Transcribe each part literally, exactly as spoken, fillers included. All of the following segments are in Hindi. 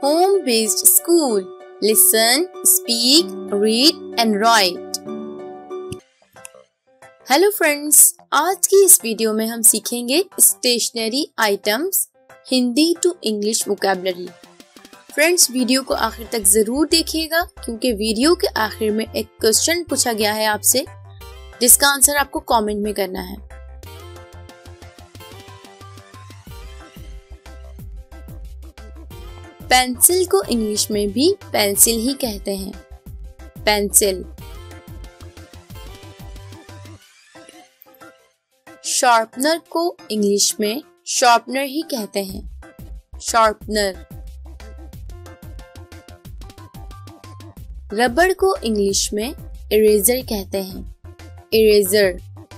Home based school. Listen, speak, read and write. Hello friends, आज की इस वीडियो में हम सीखेंगे stationery items Hindi to English vocabulary. Friends, video को आखिर तक जरूर देखिएगा क्योंकि वीडियो के आखिर में एक क्वेश्चन पूछा गया है आपसे, जिसका आंसर आपको कमेंट में करना है। पेंसिल को इंग्लिश में भी पेंसिल ही कहते हैं। पेंसिल। शार्पनर को इंग्लिश में शार्पनर ही कहते हैं। शार्पनर। रबड़ को इंग्लिश में इरेजर कहते हैं। इरेजर।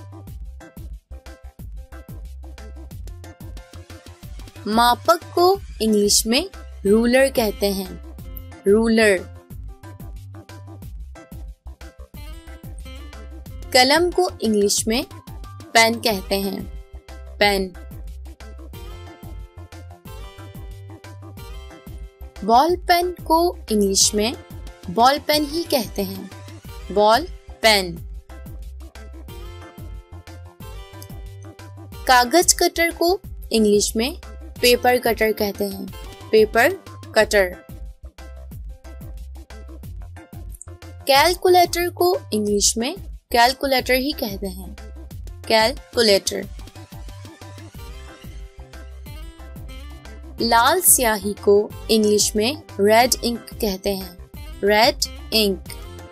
मापक को इंग्लिश में रूलर कहते हैं। रूलर। कलम को इंग्लिश में पेन कहते हैं। पेन। बॉल पेन को इंग्लिश में बॉल पेन ही कहते हैं। Ball pen. कागज कटर को इंग्लिश में पेपर कटर कहते हैं। Paper cutter. कैलकुलेटर को इंग्लिश में कैलकुलेटर ही कहते हैं। कैलकुलेटर। लाल स्याही को इंग्लिश में रेड इंक कहते हैं। Red ink.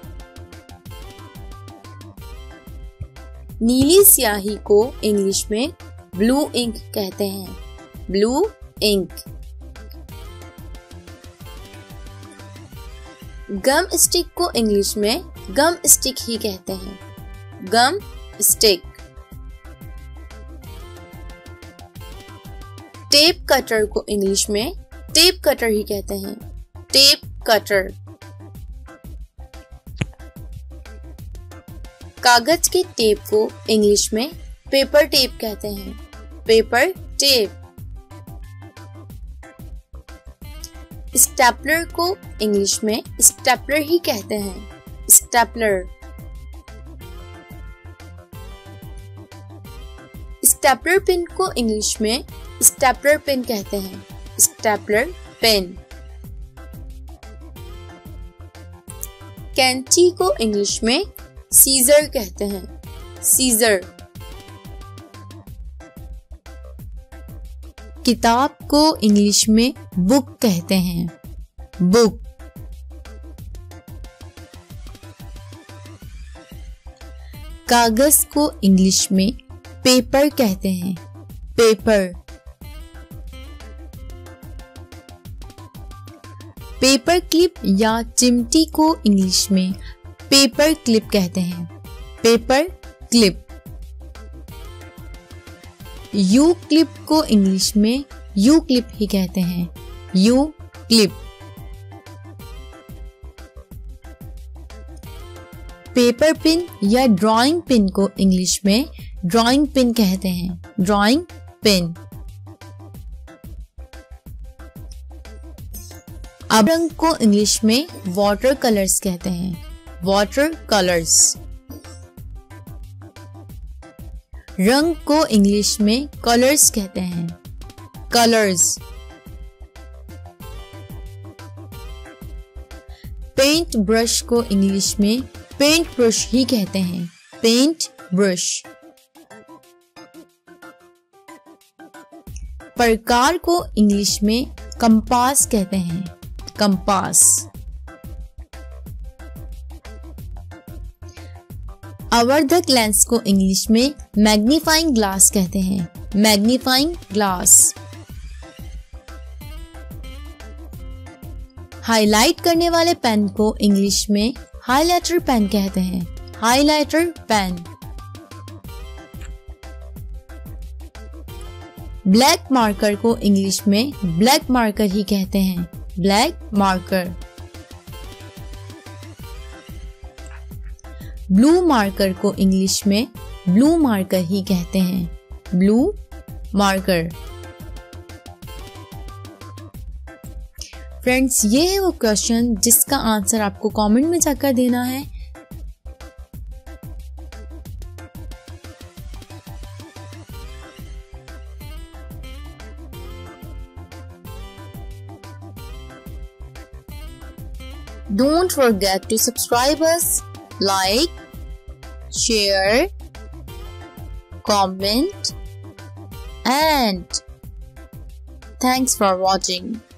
नीली स्याही को इंग्लिश में ब्लू इंक कहते हैं। Blue ink. गम स्टिक को इंग्लिश में गम स्टिक ही कहते हैं। Gum stick. टेप कटर को इंग्लिश में टेप कटर ही कहते हैं। Tape cutter. कागज के टेप को इंग्लिश में पेपर टेप कहते हैं। Paper tape. स्टेपलर को इंग्लिश में स्टेपलर ही कहते हैं। स्टेपलर। स्टेपलर पिन को इंग्लिश में स्टेपलर पिन कहते हैं। Stapler pin. कैंची को इंग्लिश में सीजर कहते हैं। सीजर। किताब को इंग्लिश में बुक कहते हैं। बुक। कागज को इंग्लिश में पेपर कहते हैं। पेपर। पेपर क्लिप या चिमटी को इंग्लिश में पेपर क्लिप कहते हैं। Paper clip. यू क्लिप को इंग्लिश में यू क्लिप ही कहते हैं। U clip. पेपर पिन या ड्राइंग पिन को इंग्लिश में ड्राइंग पिन कहते हैं। Drawing pin. अब रंग को इंग्लिश में वाटर कलर्स कहते हैं। Water colours. रंग को इंग्लिश में कलर्स कहते हैं। कलर्स। पेंट ब्रश को इंग्लिश में पेंट ब्रश ही कहते हैं। Paint brush. प्रकार को इंग्लिश में कंपास कहते हैं। कंपास। आवर्धक लेंस को इंग्लिश में मैग्नीफाइंग ग्लास कहते हैं। Magnifying glass. हाईलाइट करने वाले पेन को इंग्लिश में हाइलाइटर पेन कहते हैं। Highlighter pen. ब्लैक मार्कर को इंग्लिश में ब्लैक मार्कर ही कहते हैं। Black marker. ब्लू मार्कर को इंग्लिश में ब्लू मार्कर ही कहते हैं। Blue marker. फ्रेंड्स, ये है वो क्वेश्चन जिसका आंसर आपको कमेंट में जाकर देना है। Don't forget to subscribe us, like, share, comment, and thanks for watching.